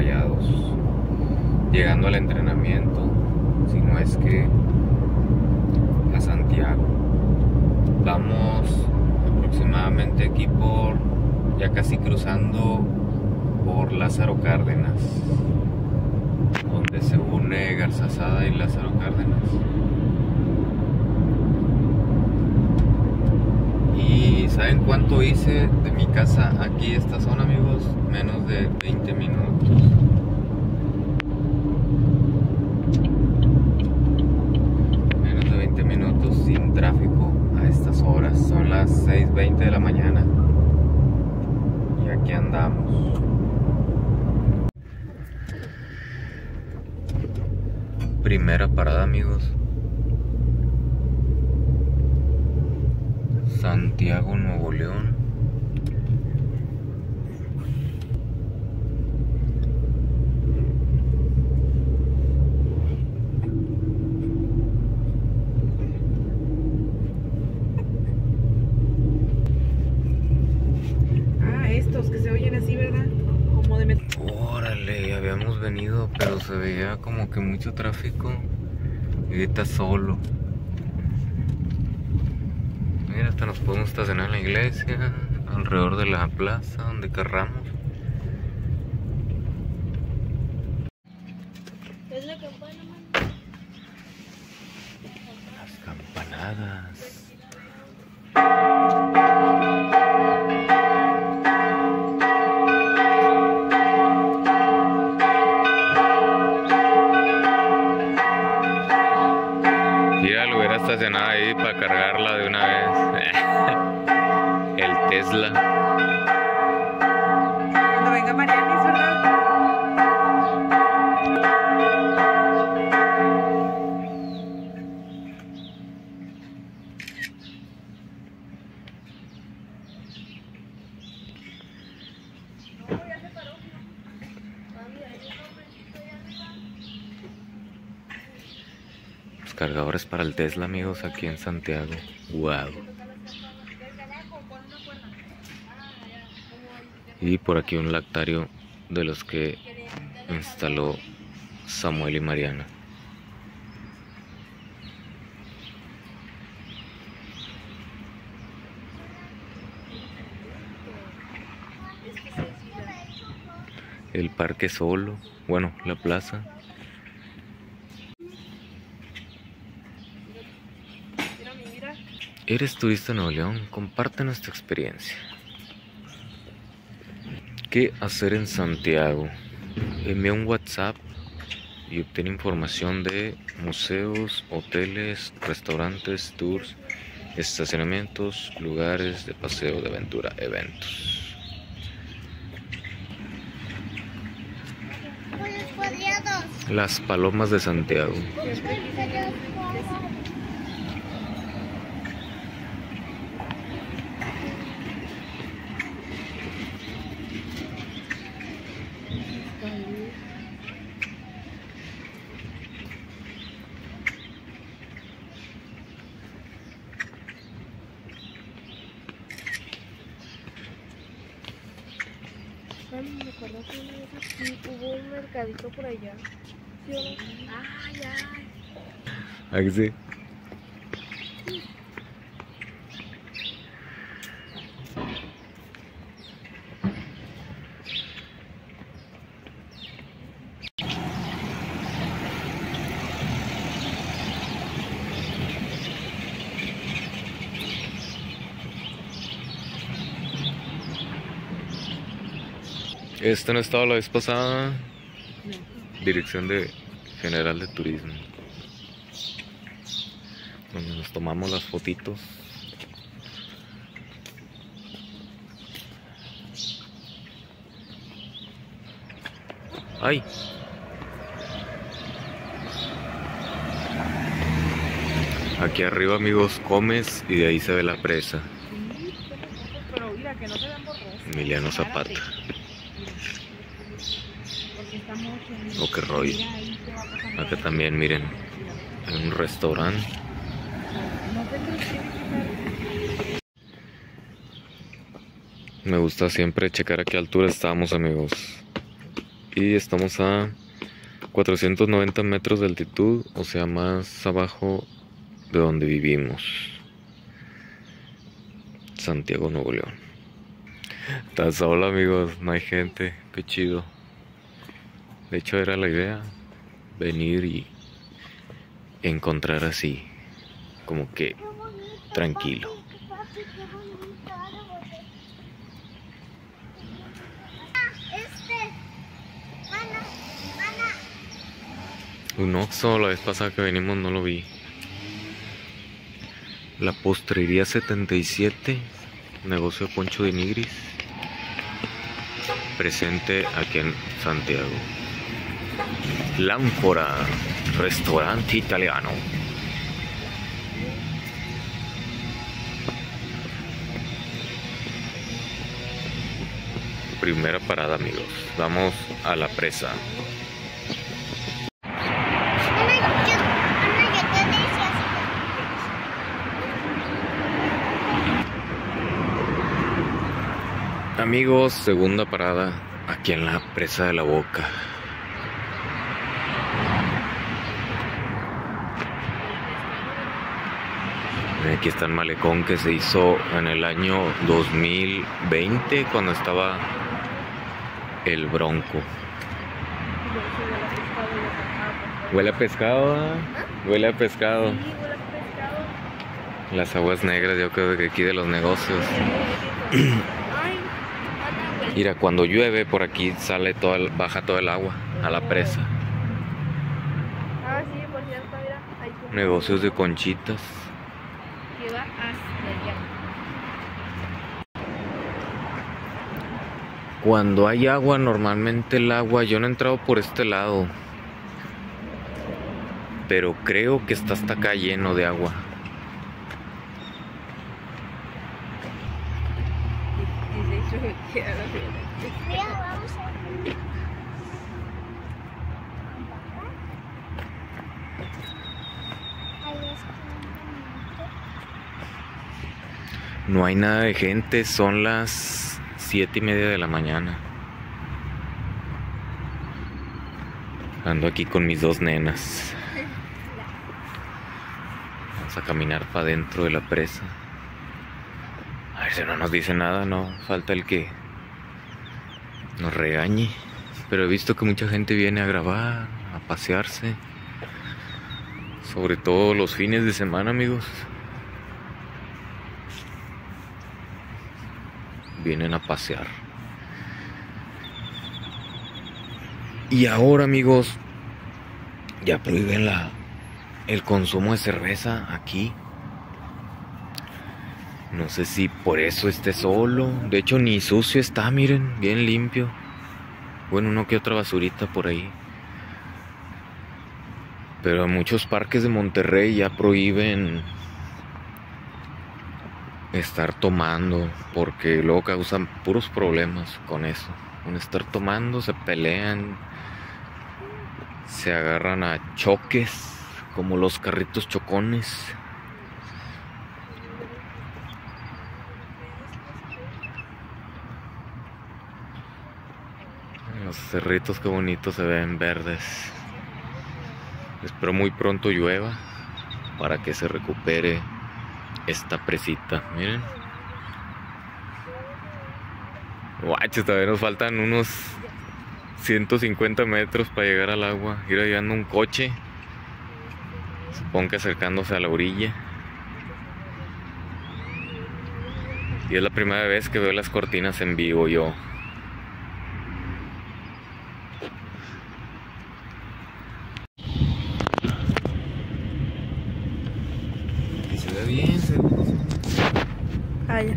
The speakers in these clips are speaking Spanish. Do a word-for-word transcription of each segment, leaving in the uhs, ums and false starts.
Rayados, llegando al entrenamiento, si no es que a Santiago. Vamos aproximadamente aquí por, ya casi cruzando por Lázaro Cárdenas, donde se une Garzazada y Lázaro Cárdenas. ¿Y saben cuánto hice de mi casa aquí a esta zona, amigos? Menos de veinte minutos. Menos de veinte minutos sin tráfico a estas horas. Son las seis veinte de la mañana. Y aquí andamos. Primera parada, amigos. Santiago, Nuevo León. Ah, estos que se oyen así, ¿verdad? Como de met- Órale, habíamos venido, pero se veía como que mucho tráfico. Y ahorita solo. Mira, hasta nos podemos estacionar en la iglesia, alrededor de la plaza, donde querramos. Es la campana, man. Las campanadas. Mira, lo hubiera estacionado ahí para cargarla de una vez. El Tesla. Cuando venga Marianis, ¿verdad? Los cargadores para el Tesla, amigos, aquí en Santiago. Wow. Y por aquí un lactario de los que instaló Samuel y Mariana. El parque solo, bueno, la plaza. ¿Eres turista en Nuevo León? Compártenos tu experiencia. ¿Qué hacer en Santiago? Envía un WhatsApp y obtén información de museos, hoteles, restaurantes, tours, estacionamientos, lugares de paseo, de aventura, eventos. Las Palomas de Santiago. Me acuerdo que una vez aquí hubo un mercadito por allá. ¿Sí o no? Ay, ay. ¿A que sí? Este no estaba la vez pasada. Dirección de General de Turismo, donde nos tomamos las fotitos. ¡Ay! Aquí arriba, amigos, comes y de ahí se ve la presa. Pero mira, que no se vean borrosos. Emiliano Zapata. Porque está mucho. O qué rollo. Acá también, miren, en un restaurante. Me gusta siempre checar a qué altura estamos, amigos. y estamos a cuatrocientos noventa metros de altitud, o sea, más abajo de donde vivimos. Santiago, Nuevo León. Está solo, amigos, no hay gente, qué chido. De hecho era la idea, venir y encontrar así, como que tranquilo. Un Oxxo, la vez pasada que venimos no lo vi. La Postrería setenta y siete, negocio de Poncho de Nigris, presente aquí en Santiago. L'Anfora, restaurante italiano. Primera parada, amigos. Vamos a la presa. Amigos, segunda parada aquí en la presa de la Boca. Aquí está el malecón que se hizo en el año dos mil veinte, cuando estaba el Bronco. Huele a pescado, ¿eh? Huele a pescado. Las aguas negras, yo creo que aquí de los negocios. Mira, cuando llueve por aquí sale todo el, baja todo el agua a la presa. Ah, sí, por cierto, mira. Ahí como Negocios de conchitas. que va hasta allá. Cuando hay agua, normalmente el agua, yo no he entrado por este lado, pero creo que está hasta acá lleno de agua. Y de hecho me queda la Mira, vamos a ver. Ahí es que No hay nada de gente, son las siete y media de la mañana. Ando aquí con mis dos nenas. Vamos a caminar para adentro de la presa. A ver si no nos dice nada, no falta el que nos regañe. Pero he visto que mucha gente viene a grabar, a pasearse. Sobre todo los fines de semana, amigos. Vienen a pasear. Y ahora, amigos, ya prohíben la, el consumo de cerveza aquí. No sé si por eso esté solo. De hecho, ni sucio está, miren, bien limpio. Bueno, uno que otra basurita por ahí. Pero en muchos parques de Monterrey ya prohíben estar tomando, porque luego causan puros problemas con eso. Con estar tomando, se pelean, se agarran a choques, como los carritos chocones. Los cerritos, qué bonitos se ven, verdes. Espero muy pronto llueva para que se recupere esta presita, miren. Guachos, todavía nos faltan unos ciento cincuenta metros para llegar al agua. Ir llegando un coche, supongo que acercándose a la orilla. Y es la primera vez que veo las cortinas en vivo yo. Y se ve bien, se ve. Ah, ya.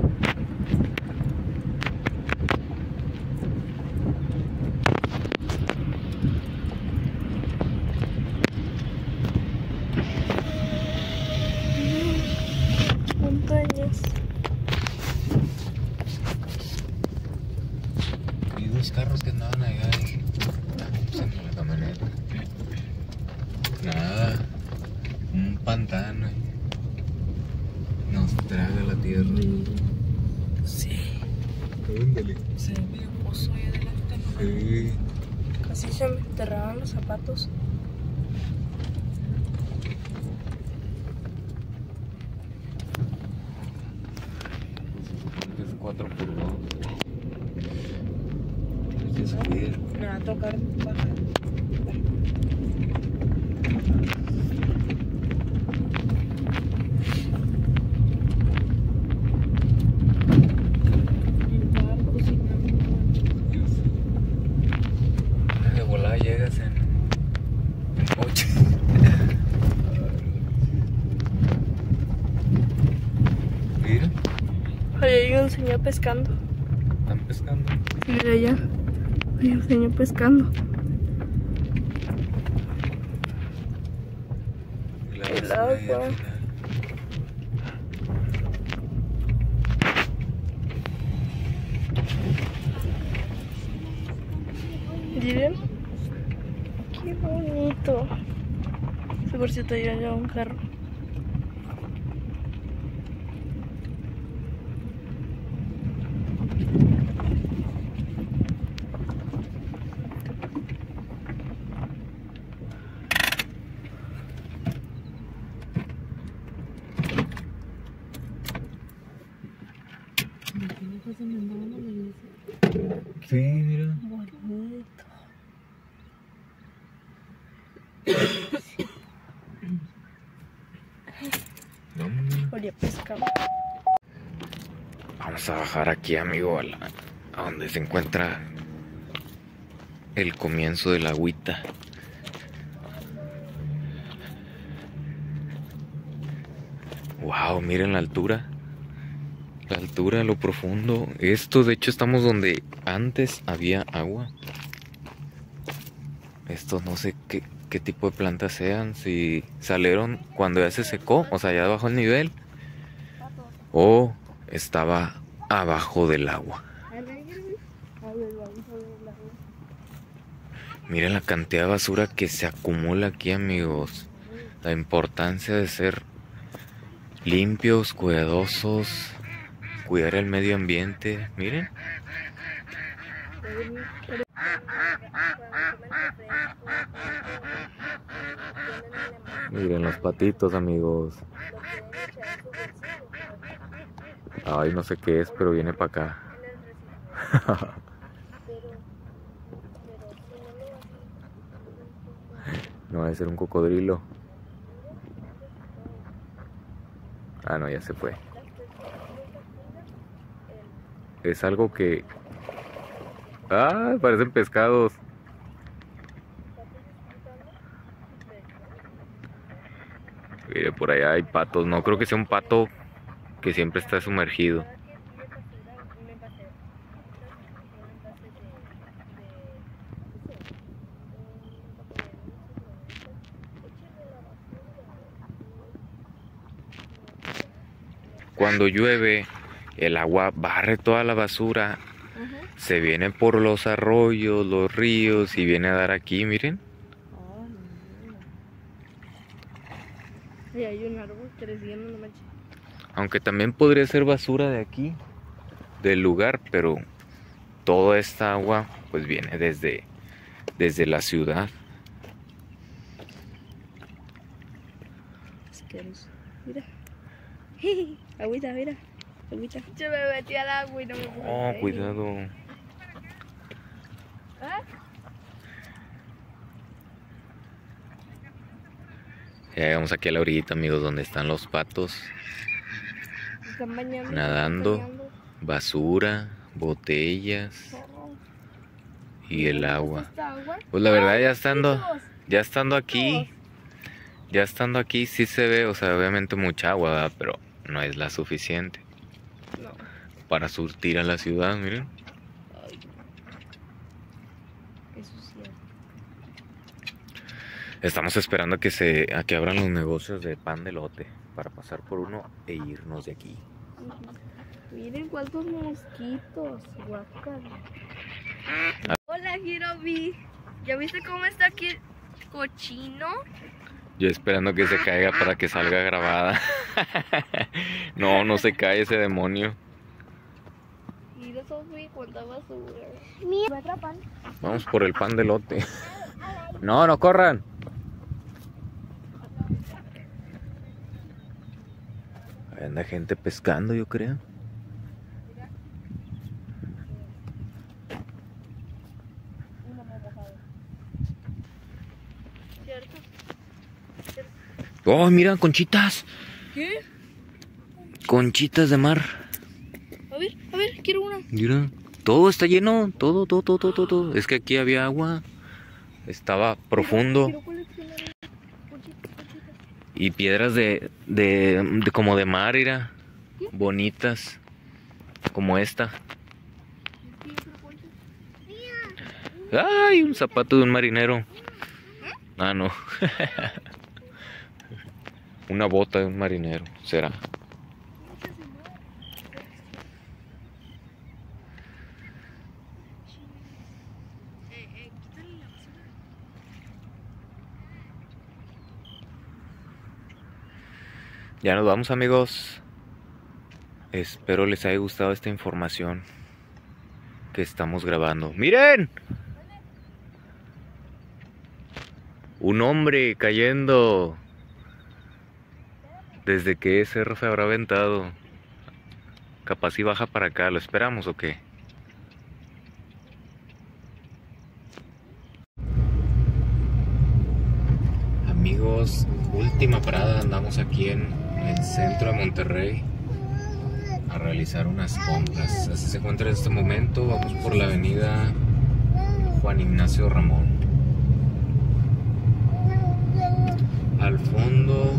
Montañas. Vi dos carros que andaban allá en la camioneta. Nada, un pantano. Nos traga la tierra. Sí. Ándale. Se ve medio pozo ahí adelante, ¿no? Sí. Así se me enterraban los zapatos. Es cuatro por dos. Hay que subir. Me va a tocar bajar. De volada llegas en ocho. Mira, Allá hay un señor pescando. están pescando. Mira allá. Hay un señor pescando. Y la El basura ahí al agua. final. Miren. Qué bonito. Sí, por cierto, hay allá un carro. Sí, mira. Bonito. Vámonos. Olía pescado. Vamos a bajar aquí, amigo, a, la- a donde se encuentra el comienzo de la agüita. Wow, miren la altura. La altura, lo profundo. Esto, de hecho, estamos donde antes había agua. Estos no sé qué, qué tipo de plantas sean. Si salieron cuando ya se secó, o sea, ya bajó el nivel, o estaba abajo del agua. A ver, vamos a ver la agua. Miren la cantidad de basura que se acumula aquí, amigos. La importancia de ser limpios, cuidadosos, cuidar el medio ambiente. Miren. Miren los patitos, amigos. Ay, no sé qué es, pero viene para acá. No, debe ser un cocodrilo. Ah, no, ya se fue. Es algo que... Ah, parecen pescados. Mire, por allá hay patos. No creo que sea un pato que siempre está sumergido. Cuando llueve, el agua barre toda la basura. Se viene por los arroyos, los ríos y viene a dar aquí, miren. Y hay un árbol creciendo, no manches. Aunque también podría ser basura de aquí, del lugar, pero toda esta agua pues viene desde, desde la ciudad. Asqueroso. Mira. Agüita, mira. Agüita. Yo me metí al agua y no me pude Oh, meter. cuidado. ¿Ah? Ya llegamos aquí a la orillita, amigos, donde están los patos. Están bañando. Nadando. están bañando. Basura, botellas Oh. y el ¿Te agua. gusta esta agua? Pues la verdad Ay, ya estando, mosquitos. ya estando aquí, ya estando aquí sí se ve, o sea, obviamente mucha agua, ¿verdad? Pero no es la suficiente No. para surtir a la ciudad, miren. Ay. Qué suciedad. Estamos esperando a que se, a que abran los negocios de pan de lote para pasar por uno e irnos de aquí. Miren cuántos mosquitos. Guácala. Hola, Hirobi. ¿Ya viste cómo está aquí el cochino? Yo esperando que se caiga para que salga grabada. No, no se cae ese demonio. Mira, Sofía, cuánta basura. Mira, otro pan. Vamos por el pan de elote. No, no corran. Ahí anda gente pescando, yo creo. ¿Cierto? Oh, mira, conchitas. ¿Qué? Conchitas de mar. A ver, a ver, quiero una. Mira, todo está lleno. Todo, todo, todo, todo, todo. Es que aquí había agua. Estaba profundo. Quiero coleccionar conchitas, conchitas. Y piedras de, de, de como de mar, mira. Bonitas. Como esta. Es que yo quiero conchas. Ay, un zapato de un marinero. Ah, no. Una bota de un marinero, será. Ya nos vamos, amigos. Espero les haya gustado esta información que estamos grabando. ¡Miren! Un hombre cayendo. ¿Desde qué cerro se habrá aventado? Capaz si baja para acá. ¿Lo esperamos o qué? Amigos, última parada. Andamos aquí en el centro de Monterrey a realizar unas compras. Así se encuentra en este momento. Vamos por la avenida Juan Ignacio Ramón. Al fondo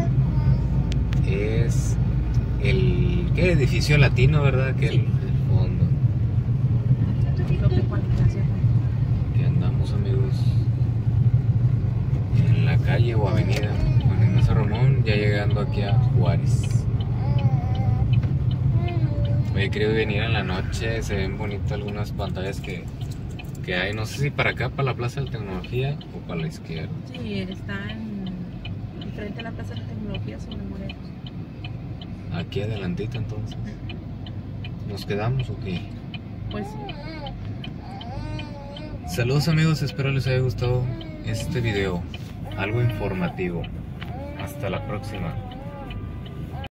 es el ¿qué? Edificio latino, ¿verdad? Que Sí. el, el fondo. Creo que Juan Ignacio. Que andamos, amigos, en la calle o avenida Juan Ignacio Ramón, ya llegando aquí a Juárez. He querido venir en la noche, se ven bonitas algunas pantallas que, que hay, no sé si para acá, para la Plaza de la Tecnología o para la izquierda. Sí, está en, enfrente a la Plaza de la Tecnología sobre Morelos. Aquí adelantito entonces. ¿Nos quedamos o qué? Pues sí. Saludos, amigos, espero les haya gustado este video, algo informativo. Hasta la próxima.